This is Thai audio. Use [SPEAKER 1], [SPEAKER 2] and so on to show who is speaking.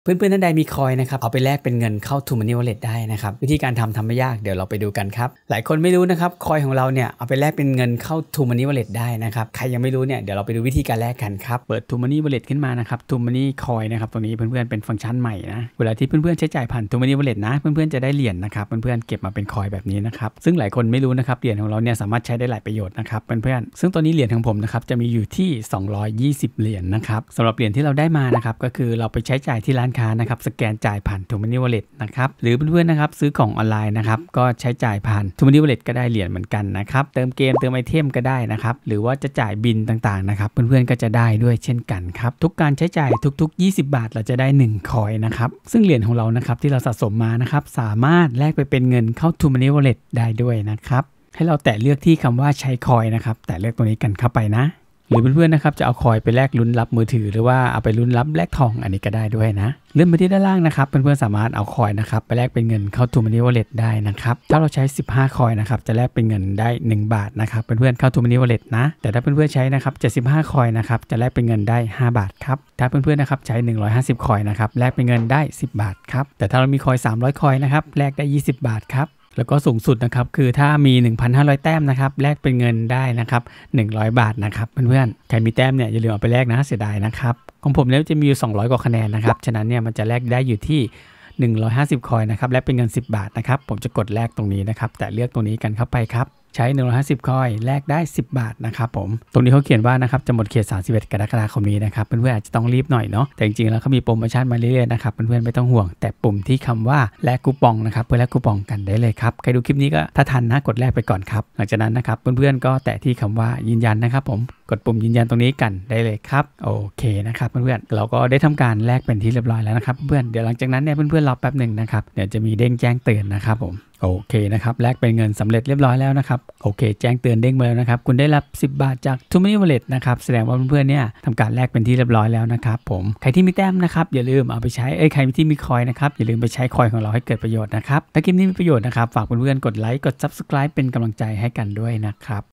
[SPEAKER 1] เพื่อนๆท่านใดมีคอยนะครับเอาไปแลกเป็นเงินเข้า True Money Wallet ได้นะครับวิธีการทำไม่ยากเดี๋ยวเราไปดูกันครับหลายคนไม่รู้นะครับคอยของเราเนี่ยเอาไปแลกเป็นเงินเข้า True Money Wallet ได้นะครับใครยังไม่รู้เนี่ยเดี๋ยวเราไปดูวิธีการแลกกันครับเปิด True Money Wallet ขึ้นมานะครับ True Money Coin นะครับตรงนี้เพื่อนๆเป็นฟังก์ชันใหม่นะเวลาที่เพื่อนๆใช้จ่ายผ่าน True Money Wallet นะเพื่อนๆจะได้เหรียญนะครับเพื่อนๆเก็บมาเป็นคอยแบบนี้นะครับซึ่งหลายคนไม่รู้นะครับเหรียญของเราเนี่ยสามารถใช้ได้หลายประโยชน์นะครับเพื่อนๆซึ่งตอนนี้เหรียญของผมนะครับจะมีอยู่ที่220เหรียญนะครับสำหรับเหรียญที่เราได้มานะครับก็คือเราไปใช้จ่ายที่ร้านค้านะครับสแกนจ่ายผ่าน True Money Wallet นะครับหรือเพื่อนๆนะครับซื้อของออนไลน์นะครับก็ใช้จ่ายผ่าน True Money Wallet ก็ได้เหรียญเหมือนกันนะครับเติมเกมเติมไอเทมก็ได้นะครับหรือว่าจะจ่ายบินต่างๆนะครับเพื่อนๆก็จะได้ด้วยเช่นกันครับทุกการใช้จ่ายทุกๆ20 บาทเราจะได้1คอยนะครับซึ่งเหรียญของเรานะครับที่เราสะสมมานะครับสามารถแลกไปเป็นเงินเข้า True Money Wallet ได้ด้วยนะครับให้เราแตะเลือกที่คำว่าใช้คอยนะครับแตะเลือกตรงนี้กันเข้าไปนะหรือเพื่อนๆนะครับจะเอาคอยไปแลกลุ้นรับมือถือหรือว่าเอาไปลุ้นรับแลกทองอันนี้ก็ได้ด้วยนะเลื่อนไปที่ด้านล่างนะครับเพื่อนๆสามารถเอาคอยนะครับไปแลกเป็นเงินเข้า True Money Wallet ได้นะครับถ้าเราใช้15คอยนะครับจะแลกเป็นเงินได้1บาทนะครับเพื่อนๆเข้า True Money Wallet นะแต่ถ้าเพื่อนๆใช้นะครับ75คอยนะครับจะแลกเป็นเงินได้5บาทครับถ้าเพื่อนๆนะครับใช้150คอยนะครับแลกเป็นเงินได้10บาทครับแต่ถ้าเรามีคอย300คอยนะครับแลกได้20บาทครับแล้วก็สูงสุดนะครับคือถ้ามี 1,500 แต้มนะครับแลกเป็นเงินได้นะครับ100บาทนะครับเพื่อนๆใครมีแต้มเนี่ยอย่าลืมเอาไปแลกนะเสียดายนะครับของผมเนี่ยจะมีอยู่200กว่าคะแนนนะครับฉะนั้นเนี่ยมันจะแลกได้อยู่ที่150คอยนะครับแลกเป็นเงิน10บาทนะครับผมจะกดแลกตรงนี้นะครับแต่เลือกตรงนี้กันเข้าไปครับใช้150คอยแลกได้10บาทนะครับผมตรงนี้เขาเขียนว่านะครับจะหมดเขต31กรกฎาคมนี้นะครับเพื่อนๆอาจจะต้องรีบหน่อยเนาะแต่จริงๆแล้วเขามีโปรโมชั่นมาเรื่อยๆนะครับเพื่อนๆไม่ต้องห่วงแต่ปุ่มที่คำว่าแลกคูปองนะครับเพื่อแลกคูปองกันได้เลยครับใครดูคลิปนี้ก็ถ้าทันนะกดแลกไปก่อนครับหลังจากนั้นนะครับเพื่อนๆก็แตะที่คำว่ายืนยันนะครับผมกดปุ่มยืนยันตรงนี้กันได้เลยครับโอเคนะครับเพื่อนๆเราก็ได้ทำการแลกเป็นที่เรียบร้อยแล้วนะครับเพื่อนเดี๋ยวหลังจากนั้นเนี่ยเพื่อนๆรอแป๊บหนึ่งนะครับเดี๋ยวจะมีเด้งแจ้งเตือนนะครับผมโอเคนะครับแลกเป็นเงินสำเร็จเรียบร้อยแล้วนะครับโอเคแจ้งเตือนเด้งมาแล้วนะครับคุณได้รับ10บาทจาก True Money Wallet นะครับแสดงว่าเพื่อนๆเนี่ยทำการแลกเป็นที่เรียบร้อยแล้วนะครับผมใครที่มีแต้มนะครับอย่าลืมเอาไปใช้ใครที่มีคอยนะครับอย่าลืมไปใช้คอยของเราให้เกิดประโยชน์นะครับถ้าคลิปนี้มีประโยชน์นะครับฝากเพื่อนๆกดไลค์กด Subscribe เป็นกำลังใจให้กันด้วยนะครับ